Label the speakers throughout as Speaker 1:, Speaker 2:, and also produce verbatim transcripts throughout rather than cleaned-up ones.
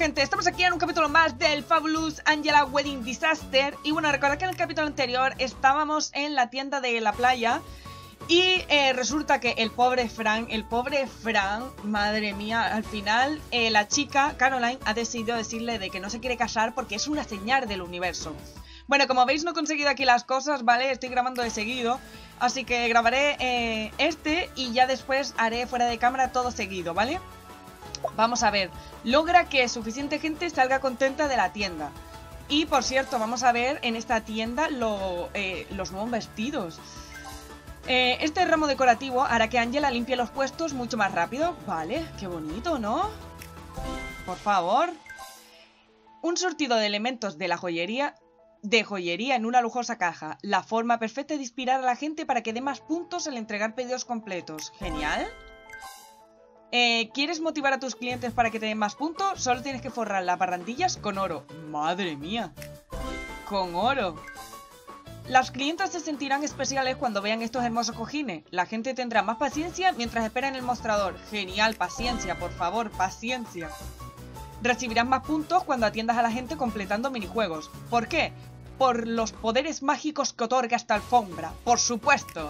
Speaker 1: gente, estamos aquí en un capítulo más del Fabulous Angela Wedding Disaster. Y bueno, recordad que en el capítulo anterior estábamos en la tienda de la playa. Y eh, resulta que el pobre Frank, el pobre Frank, madre mía, al final eh, la chica, Caroline, ha decidido decirle de que no se quiere casar porque es una señal del universo. Bueno, como veis no he conseguido aquí las cosas, ¿vale? Estoy grabando de seguido, así que grabaré eh, este y ya después haré fuera de cámara todo seguido, ¿vale? Vamos a ver, logra que suficiente gente salga contenta de la tienda. Y por cierto, vamos a ver en esta tienda lo, eh, los nuevos vestidos. Eh, este ramo decorativo hará que Angela limpie los puestos mucho más rápido. Vale, qué bonito, ¿no? Por favor. Un surtido de elementos de la joyería, de joyería en una lujosa caja. La forma perfecta de inspirar a la gente para que dé más puntos al entregar pedidos completos. Genial. Eh, ¿Quieres motivar a tus clientes para que te den más puntos? Solo tienes que forrar las barandillas con oro. ¡Madre mía! Con oro. Las clientas se sentirán especiales cuando vean estos hermosos cojines. La gente tendrá más paciencia mientras espera en el mostrador. Genial, paciencia, por favor, paciencia. Recibirás más puntos cuando atiendas a la gente completando minijuegos. ¿Por qué? Por los poderes mágicos que otorga esta alfombra. ¡Por supuesto!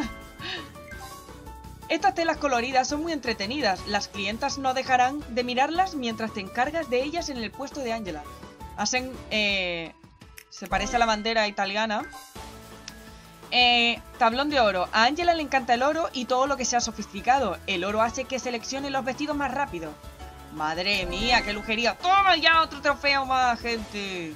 Speaker 1: Estas telas coloridas son muy entretenidas. Las clientas no dejarán de mirarlas mientras te encargas de ellas en el puesto de Angela. Hacen... Eh... Se parece a la bandera italiana. Eh, tablón de oro. A Angela le encanta el oro y todo lo que sea sofisticado. El oro hace que seleccione los vestidos más rápido. Madre mía, qué lujería. ¡Toma ya otro trofeo más, gente!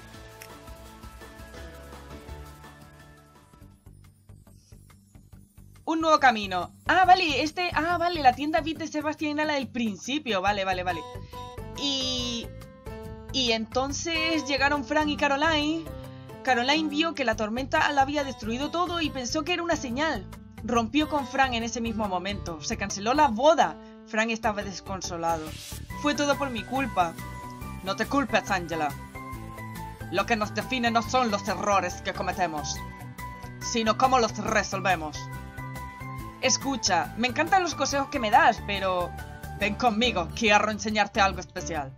Speaker 1: Un nuevo camino. Ah, vale, este... Ah, vale, la tienda V I P de Sebastián era la del principio. Vale, vale, vale. Y... Y entonces llegaron Frank y Caroline. Caroline vio que la tormenta la había destruido todo y pensó que era una señal. Rompió con Frank en ese mismo momento. Se canceló la boda. Frank estaba desconsolado. Fue todo por mi culpa. No te culpes, Angela. Lo que nos define no son los errores que cometemos, sino cómo los resolvemos. Escucha, me encantan los consejos que me das, pero... Ven conmigo, quiero enseñarte algo especial.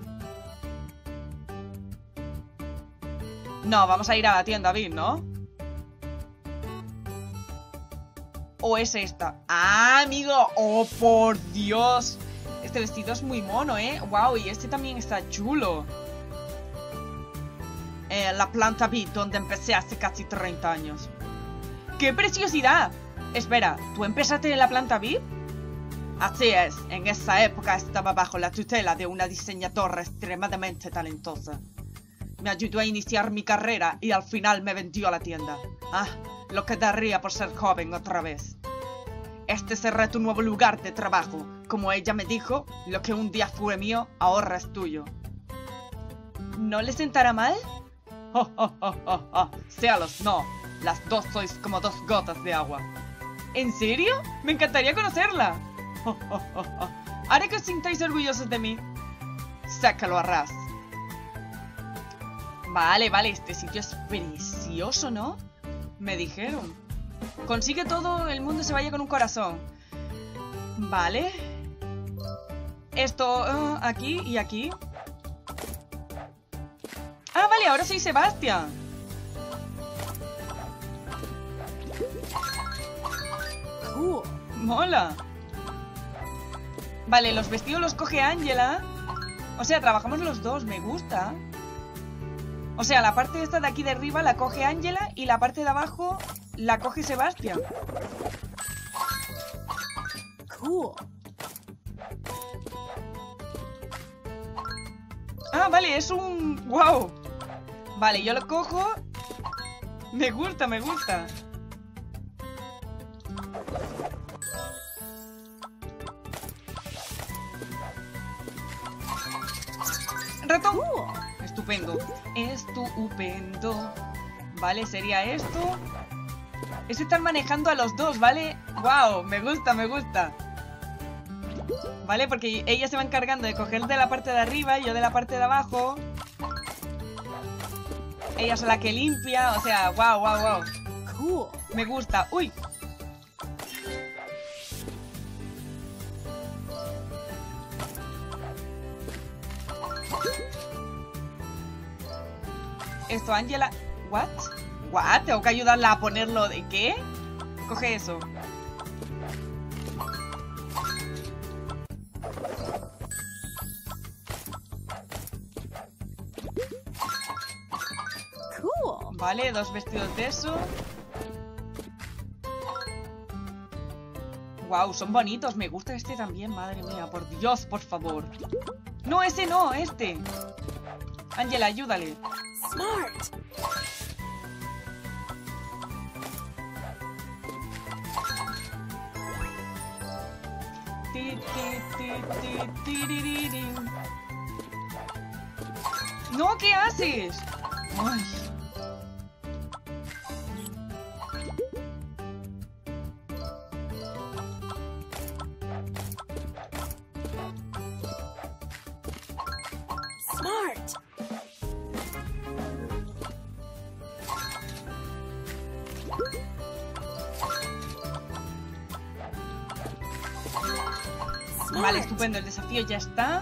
Speaker 1: No, vamos a ir a la tienda V I P, ¿no? ¿O es esta? ¡Ah, amigo! ¡Oh, por Dios! Este vestido es muy mono, ¿eh? ¡Wow! Y este también está chulo. Eh, la planta V I P, donde empecé hace casi treinta años. ¡Qué preciosidad! Espera, ¿tú empezaste en la planta V I P? Así es, en esa época estaba bajo la tutela de una diseñadora extremadamente talentosa. Me ayudó a iniciar mi carrera y al final me vendió a la tienda. Ah, lo que daría por ser joven otra vez. Este será tu nuevo lugar de trabajo. Como ella me dijo, lo que un día fue mío, ahora es tuyo. ¿No le sentará mal? Oh, oh, oh, oh, oh. Cielos, no. Las dos sois como dos gotas de agua. ¿En serio? Me encantaría conocerla. Oh, oh, oh, oh. Haré que os sintáis orgullosos de mí. Sé que lo harás. Vale, vale, este sitio es precioso, ¿no? Me dijeron. Consigue todo, el mundo se vaya con un corazón. Vale. Esto, uh, aquí y aquí. Ah, vale, ahora soy Sebastián.
Speaker 2: Cool.
Speaker 1: Mola. Vale, los vestidos los coge Angela. O sea, trabajamos los dos, me gusta. O sea, la parte esta de aquí de arriba la coge Angela y la parte de abajo la coge Sebastián.
Speaker 2: Cool.
Speaker 1: Ah, vale, es un... ¡Wow! Vale, yo lo cojo. Me gusta, me gusta. ¡Ratón!
Speaker 2: Cool.
Speaker 1: Estupendo. Estupendo. Vale, sería esto. Es estar manejando a los dos, ¿vale? ¡Wow! Me gusta, me gusta. ¿Vale? Porque ella se va encargando de coger de la parte de arriba y yo de la parte de abajo. Ella es la que limpia, o sea, wow, wow, wow.
Speaker 2: Cool.
Speaker 1: Me gusta. ¡Uy! esto, Ángela. ¿What? ¿What? ¿Tengo que ayudarla a ponerlo de qué? Coge eso.
Speaker 2: Cool.
Speaker 1: Vale, dos vestidos de eso. Wow, son bonitos. Me gusta este también, madre mía. Por Dios, por favor. No, ese no, este. Ángela, ayúdale.
Speaker 2: Smart.
Speaker 1: Ti, ti, ti, ti, tiririri. No, ¿qué haces? Ay.
Speaker 2: Smart.
Speaker 1: Vale, estupendo. El desafío ya está.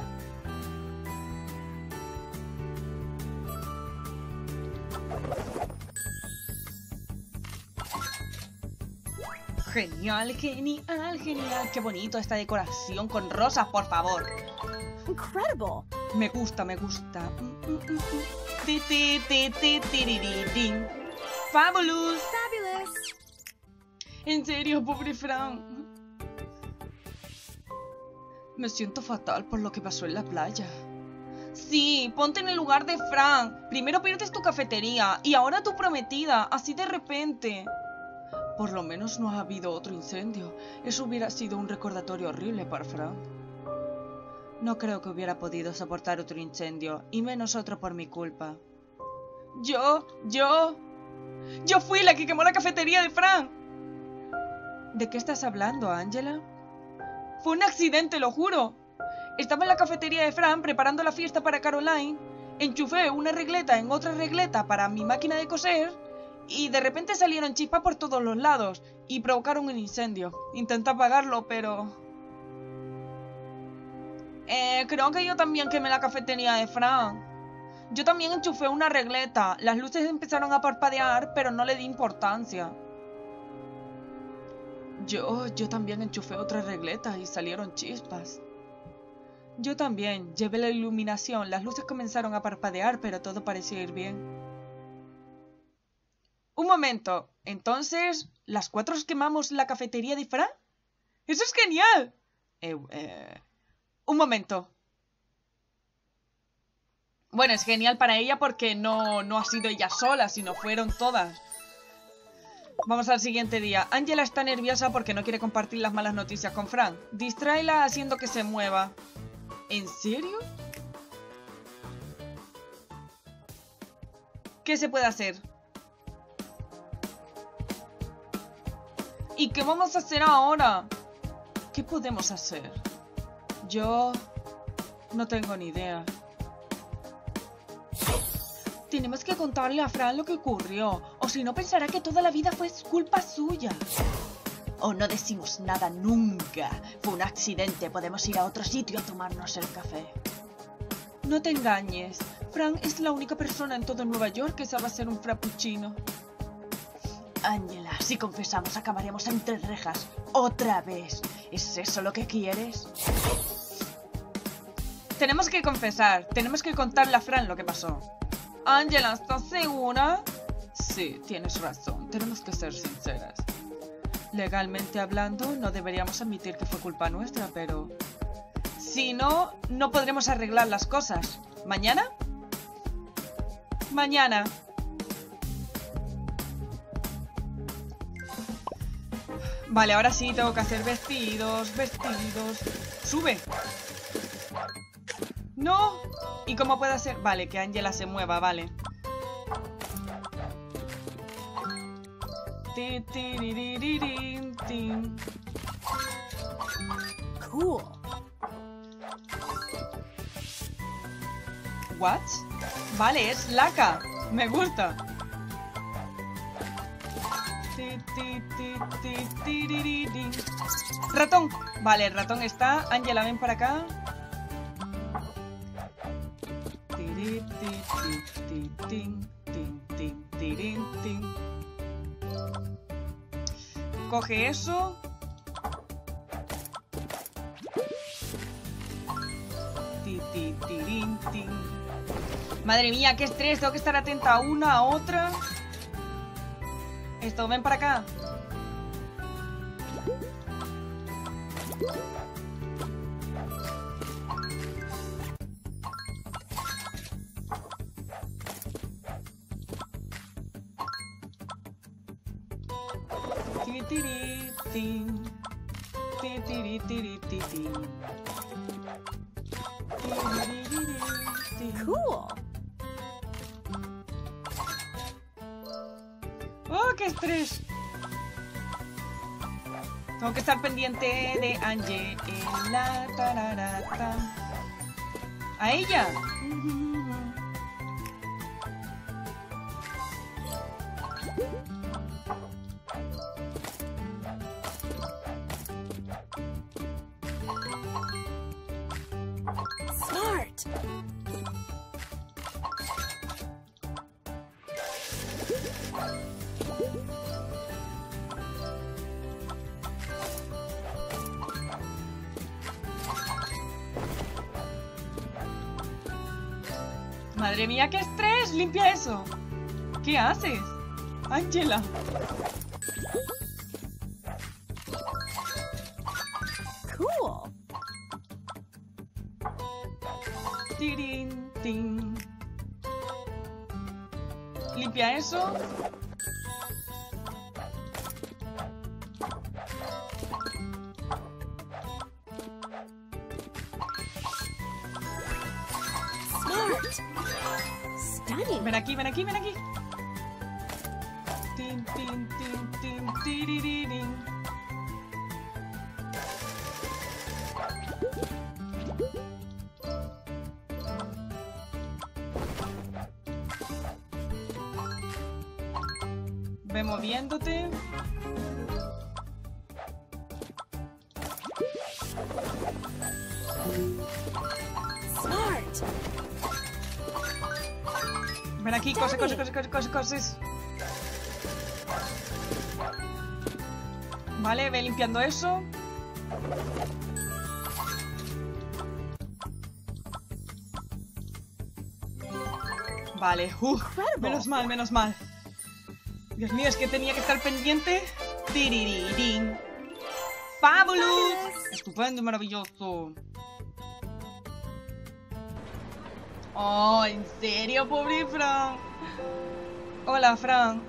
Speaker 1: Genial, genial, genial. Qué bonito esta decoración con rosas, por favor.
Speaker 2: Incredible.
Speaker 1: Me gusta, me gusta. Ti, ti, ti, ti, tiririrí. Fabulous.
Speaker 2: Fabulous.
Speaker 1: En serio, pobre Fran. Me siento fatal por lo que pasó en la playa. Sí, ponte en el lugar de Fran. Primero pierdes tu cafetería y ahora tu prometida, así de repente. Por lo menos no ha habido otro incendio. Eso hubiera sido un recordatorio horrible para Fran. No creo que hubiera podido soportar otro incendio, y menos otro por mi culpa. Yo, yo... Yo fui la que quemó la cafetería de Fran. ¿De qué estás hablando, Ángela? Fue un accidente, lo juro. Estaba en la cafetería de Fran preparando la fiesta para Caroline, enchufé una regleta en otra regleta para mi máquina de coser y de repente salieron chispas por todos los lados y provocaron un incendio. Intenté apagarlo, pero... Eh, creo que yo también quemé la cafetería de Fran. Yo también enchufé una regleta. Las luces empezaron a parpadear, pero no le di importancia. Yo, yo también enchufé otra regleta y salieron chispas. Yo también, llevé la iluminación, las luces comenzaron a parpadear, pero todo parecía ir bien. Un momento, entonces, ¿las cuatro quemamos la cafetería de Fran? ¡Eso es genial! Eh, eh, un momento. Bueno, es genial para ella porque no, no ha sido ella sola, sino fueron todas. Vamos al siguiente día. Ángela está nerviosa porque no quiere compartir las malas noticias con Fran. Distráela haciendo que se mueva. ¿En serio? ¿Qué se puede hacer? ¿Y qué vamos a hacer ahora? ¿Qué podemos hacer? Yo... no tengo ni idea. Tenemos que contarle a Fran lo que ocurrió, o si no pensará que toda la vida fue culpa suya. O no decimos nada nunca. Fue un accidente, podemos ir a otro sitio a tomarnos el café. No te engañes. Fran es la única persona en todo Nueva York que sabe hacer un frappuccino. Ángela, si confesamos acabaremos entre rejas. ¡Otra vez! ¿Es eso lo que quieres? Tenemos que confesar. Tenemos que contarle a Fran lo que pasó. Ángela, ¿estás segura? Sí, tienes razón. Tenemos que ser sinceras. Legalmente hablando, no deberíamos admitir que fue culpa nuestra, pero... si no, no podremos arreglar las cosas. ¿Mañana? Mañana. Vale, ahora sí tengo que hacer vestidos, vestidos... ¡Sube! ¡No! ¿Y cómo puedo hacer? Vale, que Ángela se mueva, vale.
Speaker 2: Cool.
Speaker 1: ¿What? Vale, es laca. Me gusta. Ratón. Vale, el ratón está. Ángela, ven para acá. tirin, tin. Coge eso. Ti, ti, tirin, tin. Madre mía, qué estrés. Tengo que estar atenta a una, a otra. Esto, ven para acá.
Speaker 2: Cool.
Speaker 1: ¡Oh, qué estrés! Tengo que estar pendiente de Angela. Tararata. ¡A ella!
Speaker 2: Smart.
Speaker 1: Madre mía, qué estrés. Limpia eso. ¿Qué haces, Angela?
Speaker 2: Cool.
Speaker 1: Tirin, tin. Limpia eso.
Speaker 2: Smart. Stunning.
Speaker 1: Ven aquí, ven aquí, ven aquí. Tin, tin, tin, tin, tiriririn. Ve moviéndote.
Speaker 2: Smart.
Speaker 1: Ven aquí, cose, cose, cose, cose, cose, coses. Vale, ve limpiando eso. Vale, uh, menos mal, menos mal. Dios mío, es que tenía que estar pendiente. Tiriririn. ¡Fabulous! Estupendo y maravilloso. Oh, ¿en serio, pobre Fran? Hola, Fran.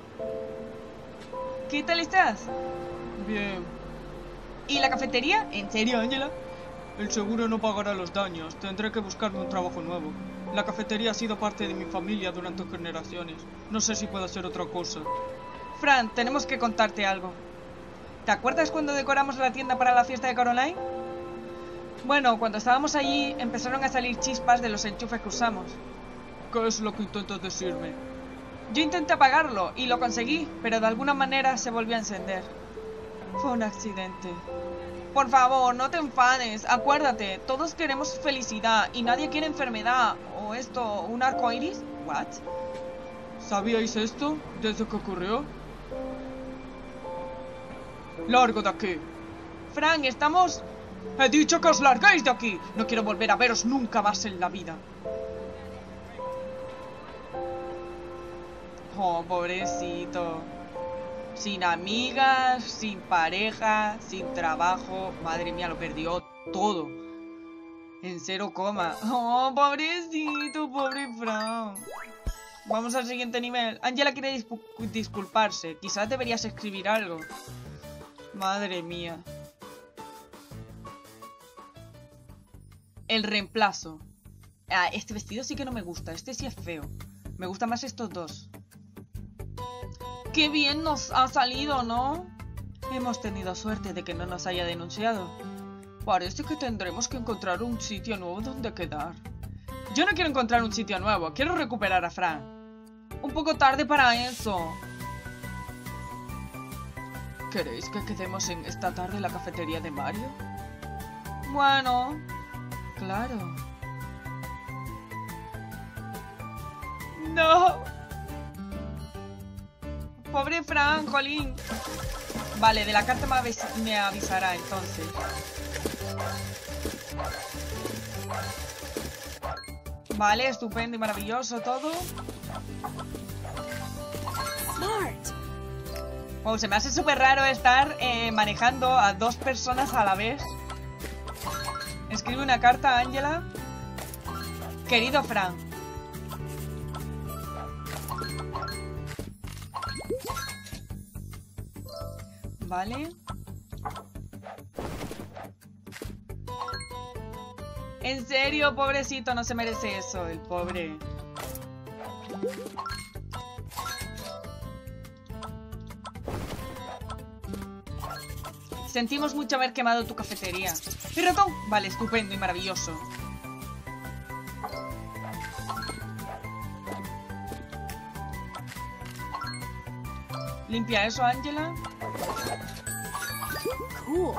Speaker 1: ¿Qué tal estás? Bien. ¿Y la cafetería? ¿En serio, Ángela? El seguro no pagará los daños. Tendré que buscarme un trabajo nuevo. La cafetería ha sido parte de mi familia durante generaciones. No sé si puede ser otra cosa. Fran, tenemos que contarte algo. ¿Te acuerdas cuando decoramos la tienda para la fiesta de Caroline? Bueno, cuando estábamos allí empezaron a salir chispas de los enchufes que usamos. ¿Qué es lo que intentas decirme? Yo intenté apagarlo y lo conseguí, pero de alguna manera se volvió a encender. Fue un accidente. Por favor, no te enfades. Acuérdate, todos queremos felicidad y nadie quiere enfermedad. ¿O esto, un arco iris? ¿What? ¿Sabíais esto desde que ocurrió? ¡Largo de aquí! Frank, estamos... He dicho que os larguéis de aquí. No quiero volver a veros nunca más en la vida. Oh, pobrecito. Sin amigas, sin pareja, sin trabajo. Madre mía, lo perdió todo. En cero coma. Oh, pobrecito, pobre Frank. Vamos al siguiente nivel. Angela quiere dispu disculparse. Quizás deberías escribir algo. Madre mía. El reemplazo. Ah, este vestido sí que no me gusta. Este sí es feo. Me gustan más estos dos. ¡Qué bien nos ha salido!, ¿no? Hemos tenido suerte de que no nos haya denunciado. Parece que tendremos que encontrar un sitio nuevo donde quedar. Yo no quiero encontrar un sitio nuevo. Quiero recuperar a Fran. Un poco tarde para eso. ¿Queréis que quedemos en esta tarde en la cafetería de Mario? Bueno, claro. No. pobre Fran, jolín. Vale, de la carta me, avis me avisará entonces. Vale, estupendo y maravilloso todo.
Speaker 2: Smart.
Speaker 1: Oh, se me hace súper raro estar eh, manejando a dos personas a la vez. Escribe una carta a Ángela. Querido Fran. Vale. En serio, pobrecito, no se merece eso, el pobre. Sentimos mucho haber quemado tu cafetería. ¿Y ratón? Vale, estupendo y maravilloso. Limpia eso, Ángela.
Speaker 2: Cool.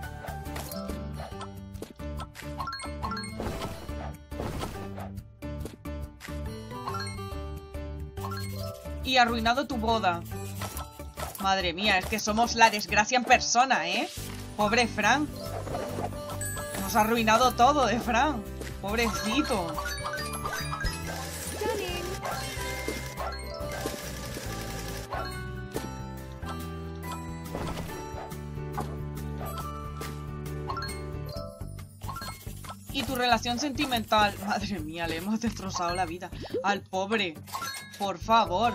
Speaker 1: Y arruinado tu boda. Madre mía, es que somos la desgracia en persona, ¿eh? Pobre Fran. Nos ha arruinado todo de Fran. Pobrecito.
Speaker 2: Stunning.
Speaker 1: Y tu relación sentimental. Madre mía, le hemos destrozado la vida al pobre. Por favor.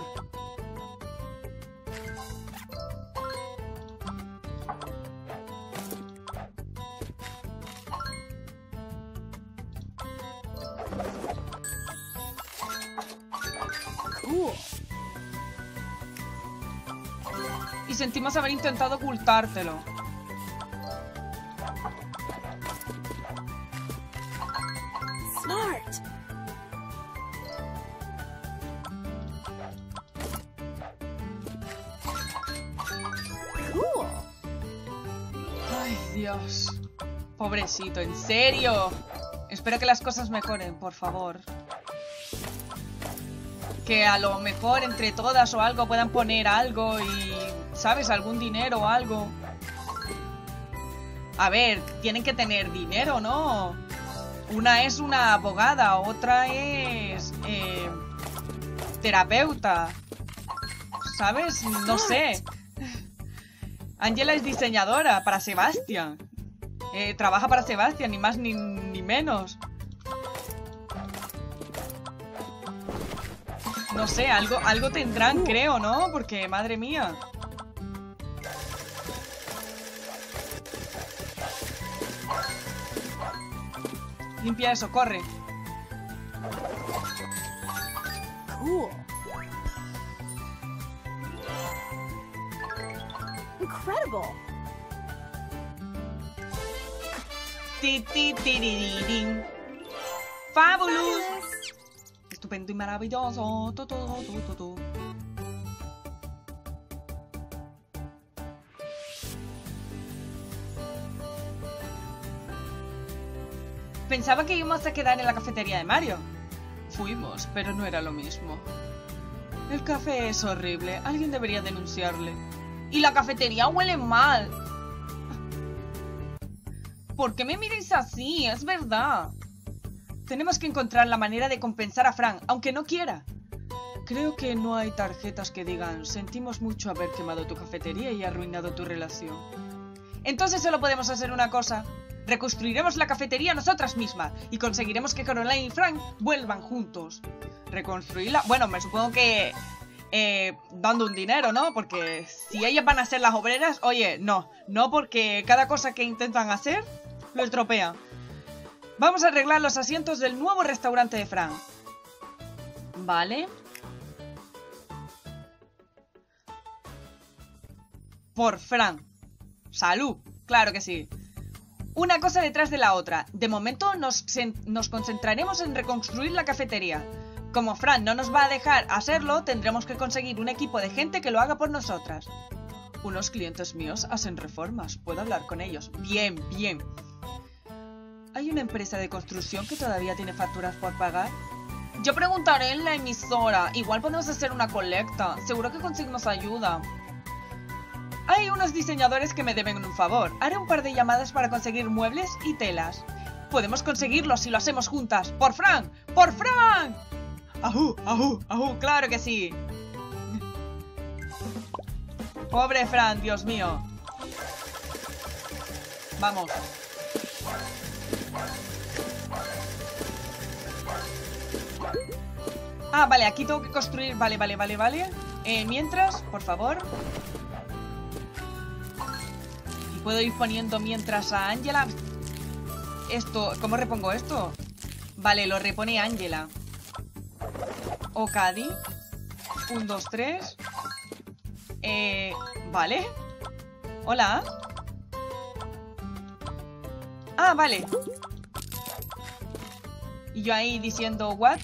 Speaker 2: Cool.
Speaker 1: Y sentimos haber intentado ocultártelo.
Speaker 2: Smart. Cool.
Speaker 1: Ay, Dios. Pobrecito, ¿en serio? Espero que las cosas mejoren, por favor. Que a lo mejor entre todas o algo puedan poner algo y... ¿sabes? Algún dinero o algo. A ver, tienen que tener dinero, ¿no? Una es una abogada, otra es... Eh, terapeuta. ¿Sabes? No sé. Ángela es diseñadora para Sebastián. Eh, trabaja para Sebastián, ni más ni, ni menos. No sé, algo, algo tendrán, creo, ¿no? Porque, madre mía. Limpia eso, corre.
Speaker 2: Cool. Incredible.
Speaker 1: Ti, ti, tirirín. Fabulous. Estupendo y maravilloso. Tu, tu, tu, tu, tu. Pensaba que íbamos a quedar en la cafetería de Mario. Fuimos, pero no era lo mismo. El café es horrible. Alguien debería denunciarle. Y la cafetería huele mal. ¿Por qué me miráis así? Es verdad. Tenemos que encontrar la manera de compensar a Fran, aunque no quiera. Creo que no hay tarjetas que digan: sentimos mucho haber quemado tu cafetería y arruinado tu relación. Entonces solo podemos hacer una cosa. Reconstruiremos la cafetería nosotras mismas y conseguiremos que Caroline y Frank vuelvan juntos. Reconstruirla... Bueno, me supongo que... Eh, dando un dinero, ¿no? Porque si ellas van a ser las obreras... Oye, no. No, porque cada cosa que intentan hacer lo estropean. Vamos a arreglar los asientos del nuevo restaurante de Frank. Vale. Por Frank. Salud. Claro que sí. Una cosa detrás de la otra. De momento nos, nos concentraremos en reconstruir la cafetería. Como Fran no nos va a dejar hacerlo, tendremos que conseguir un equipo de gente que lo haga por nosotras. Unos clientes míos hacen reformas. Puedo hablar con ellos. Bien, bien. ¿Hay una empresa de construcción que todavía tiene facturas por pagar? Yo preguntaré en la emisora. Igual podemos hacer una colecta. Seguro que conseguimos ayuda. Hay unos diseñadores que me deben un favor. Haré un par de llamadas para conseguir muebles y telas. Podemos conseguirlo si lo hacemos juntas. ¡Por Fran! ¡Por Fran! ¡Ajú! ¡Ajú! ¡Ajú! ¡Claro que sí! Pobre Fran, Dios mío. Vamos. Ah, vale, aquí tengo que construir. Vale, vale, vale, vale. Eh, mientras, por favor. Y puedo ir poniendo mientras a Ángela. Esto, ¿cómo repongo esto? Vale, lo repone Ángela. O Cadi. Un, dos, tres. Eh, vale. Hola. Ah, vale. Y yo ahí diciendo, what?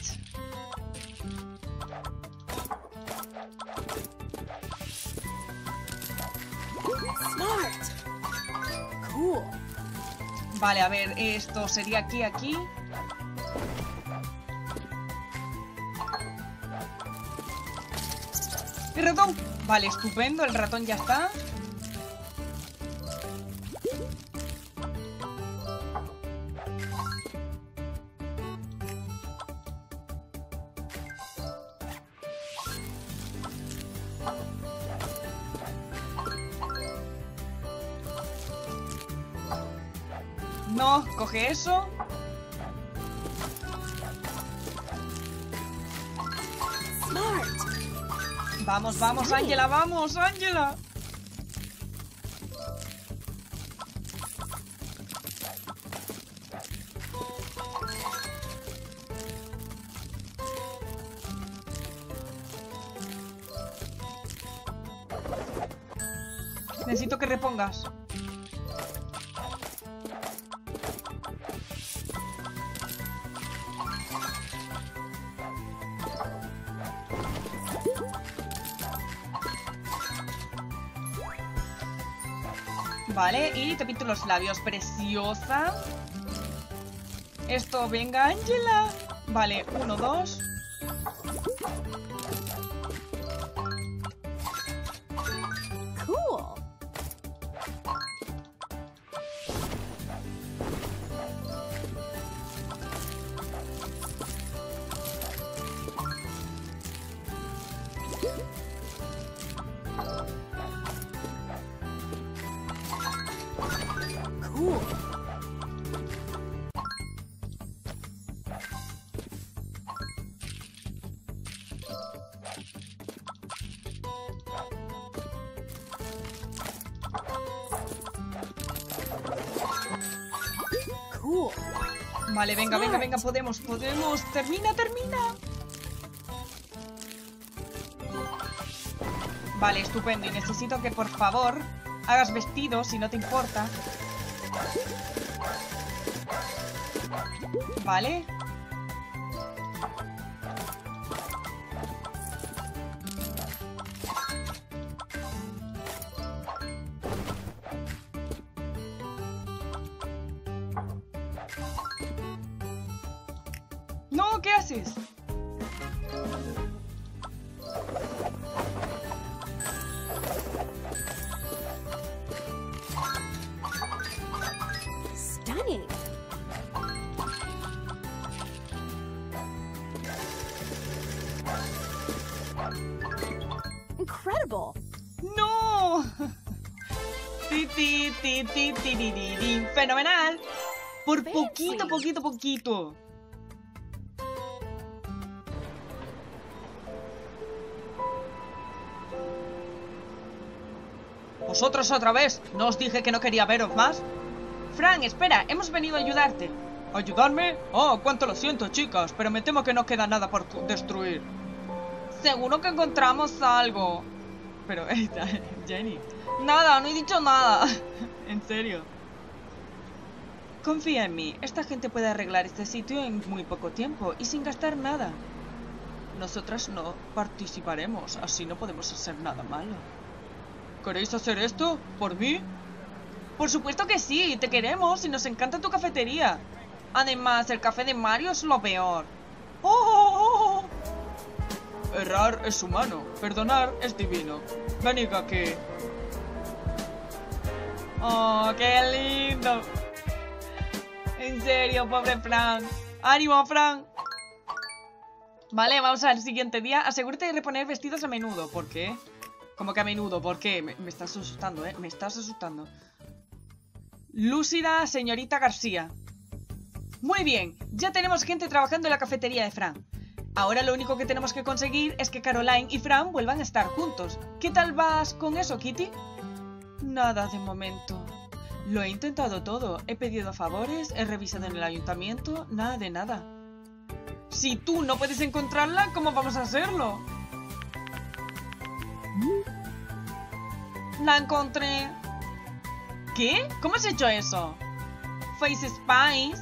Speaker 2: Smart. Cool.
Speaker 1: Vale, a ver, esto sería aquí, aquí. ¡El ratón! Vale, estupendo, el ratón ya está. No, coge eso.
Speaker 2: Smart.
Speaker 1: Vamos, vamos, Ángela, vamos, Ángela. Necesito que repongas. Vale, y te pinto los labios. Preciosa. Esto, venga, Ángela. Vale, uno, dos.
Speaker 2: Cool. Cool. Cool.
Speaker 1: Vale, venga, venga, venga, podemos, podemos. Termina, termina. Vale, estupendo. Y necesito que, por favor, hagas vestido, si no te importa. Vale. No, ¿qué haces?
Speaker 2: Stunning. Incredible.
Speaker 1: ¡No! Ti, ti, ti, ti, ti, ti, ti, ti. ¡Fenomenal! Por
Speaker 2: Fancy.
Speaker 1: poquito, poquito, poquito. ¿Vosotros otra vez? ¿No os dije que no quería veros más? Fran, espera, hemos venido a ayudarte. ¿Ayudarme? Oh, cuánto lo siento, chicas, pero me temo que no queda nada por destruir. Seguro que encontramos algo. Pero, Jenny. Nada, no he dicho nada. En serio. Confía en mí, esta gente puede arreglar este sitio en muy poco tiempo y sin gastar nada. Nosotras no participaremos, así no podemos hacer nada malo. ¿Queréis hacer esto? ¿Por mí? Por supuesto que sí, te queremos y nos encanta tu cafetería. Además, el café de Mario es lo peor. ¡Oh, oh, Errar es humano, perdonar es divino. Venid aquí. Oh, qué lindo. En serio, pobre Fran. ¡Ánimo, Fran! Vale, vamos al siguiente día. Asegúrate de reponer vestidos a menudo. ¿Por qué? ¿Cómo que a menudo? ¿Por qué? Me, me estás asustando, ¿eh? Me estás asustando. Lúcida señorita García. Muy bien, ya tenemos gente trabajando en la cafetería de Fran. Ahora lo único que tenemos que conseguir es que Caroline y Fran vuelvan a estar juntos. ¿Qué tal vas con eso, Kitty? Nada de momento. Lo he intentado todo. He pedido favores, he revisado en el ayuntamiento, nada de nada. Si tú no puedes encontrarla, ¿cómo vamos a hacerlo? La encontré. ¿Qué? ¿Cómo has hecho eso? Face Spice.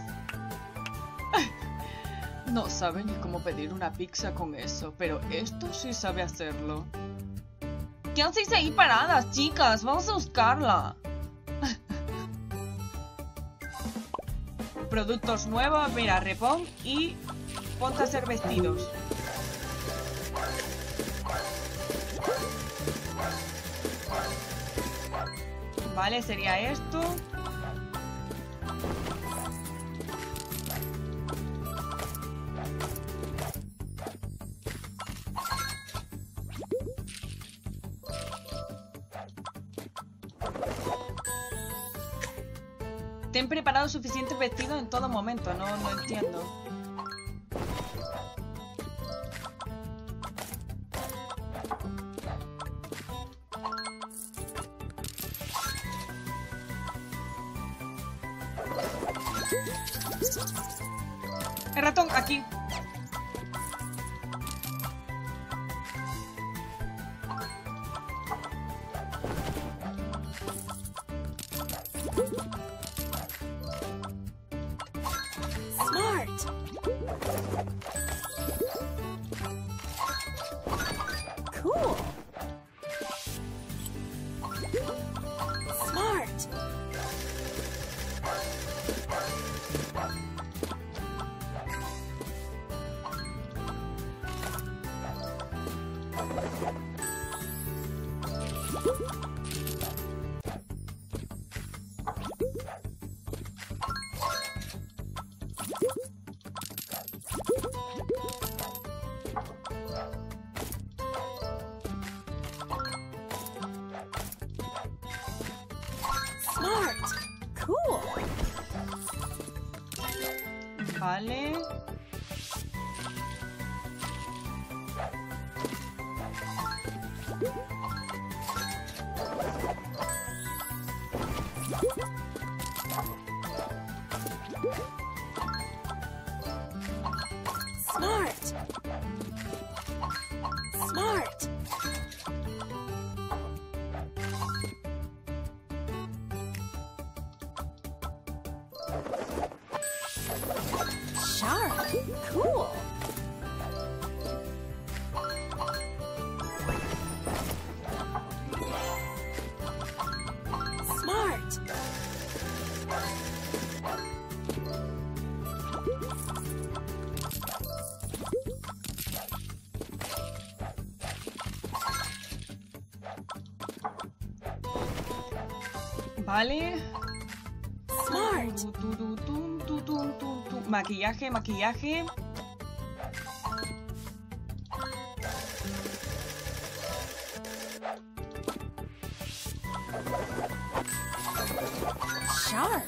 Speaker 1: No sabe ni cómo pedir una pizza con eso, pero esto sí sabe hacerlo. ¿Qué hacéis ahí paradas, chicas? Vamos a buscarla. Productos nuevos, mira, repon y ponte a hacer vestidos. Vale, sería esto. Ten preparado suficientes vestidos en todo momento, no, no entiendo. El ratón, aquí.
Speaker 2: Smart. Cool. Smart. Smart. Cool.
Speaker 1: Vale.
Speaker 2: Smart. Smart. Sharp. Cool. Smart.
Speaker 1: Vale.
Speaker 2: Smart.
Speaker 1: Tu, tu, tu, tu, tu, tu, tu, tu. Maquillaje, maquillaje.
Speaker 2: Sharp.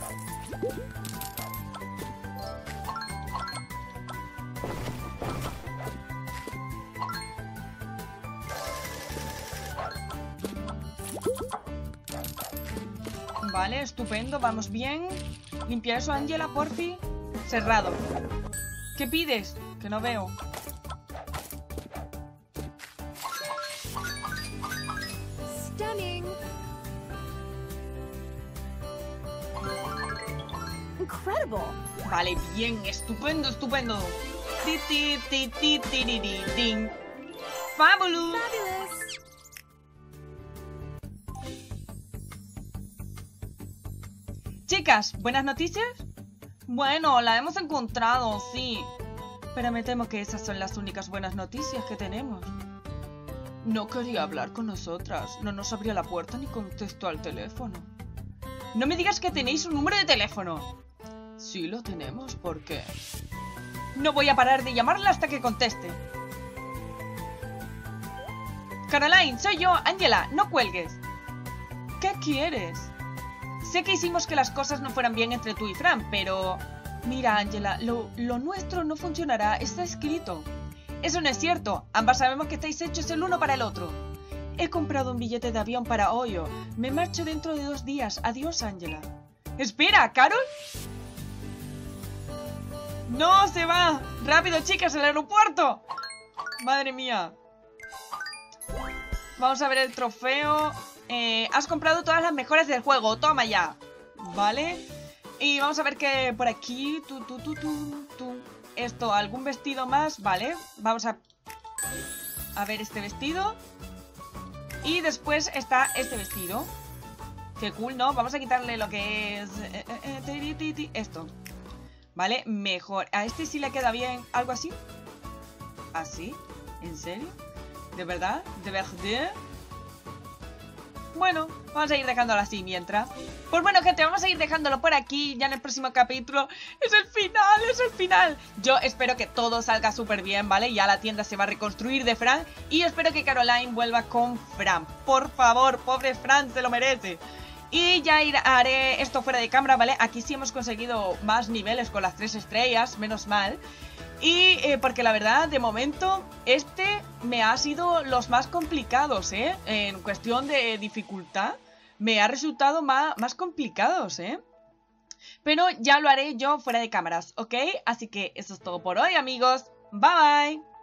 Speaker 1: Vale, estupendo, vamos bien. Limpia eso, Ángela, porfi. Cerrado. ¿Qué pides? Que no veo.
Speaker 2: Stunning. Incredible.
Speaker 1: Vale, bien, estupendo, estupendo. Ti, ti, ti, ti, ti, ti, ti, tin. Fabulous.
Speaker 2: Fabulous.
Speaker 1: Chicas, ¿buenas noticias? Bueno, la hemos encontrado, sí. Pero me temo que esas son las únicas buenas noticias que tenemos. No quería hablar con nosotras. No nos abrió la puerta ni contestó al teléfono. No me digas que tenéis un número de teléfono. Sí lo tenemos, ¿por qué? No voy a parar de llamarla hasta que conteste. Caroline, soy yo, Angela, no cuelgues. ¿Qué quieres? Sé que hicimos que las cosas no fueran bien entre tú y Fran, pero... Mira, Angela, lo, lo nuestro no funcionará, está escrito. Eso no es cierto, ambas sabemos que estáis hechos el uno para el otro. He comprado un billete de avión para Ohio. Me marcho dentro de dos días. Adiós, Angela. Espera, ¿Carol? ¡No, se va! ¡Rápido, chicas, al aeropuerto! Madre mía. Vamos a ver el trofeo. Eh, has comprado todas las mejores del juego. Toma ya. Vale. Y vamos a ver que por aquí... Tú, tú, tú, tú, tú. Esto, algún vestido más. Vale. Vamos a... A ver este vestido. Y después está este vestido. Qué cool, ¿no? Vamos a quitarle lo que es... Eh, eh, eh, esto. Vale, mejor. A este sí le queda bien. ¿Algo así? ¿Así? ¿En serio? ¿De verdad? ¿De verdad? Bueno, vamos a ir dejándolo así mientras. Pues bueno, gente, vamos a ir dejándolo por aquí. Ya en el próximo capítulo. ¡Es el final! ¡Es el final! Yo espero que todo salga súper bien, ¿vale? Ya la tienda se va a reconstruir de Fran. Y espero que Caroline vuelva con Fran. Por favor, pobre Fran, se lo merece. Y ya ir, haré esto fuera de cámara, ¿vale? Aquí sí hemos conseguido más niveles con las tres estrellas, menos mal. Y eh, porque la verdad, de momento, este me ha sido los más complicados, ¿eh? En cuestión de dificultad, me ha resultado más, más complicados, ¿eh? Pero ya lo haré yo fuera de cámaras, ¿ok? Así que eso es todo por hoy, amigos. Bye, bye.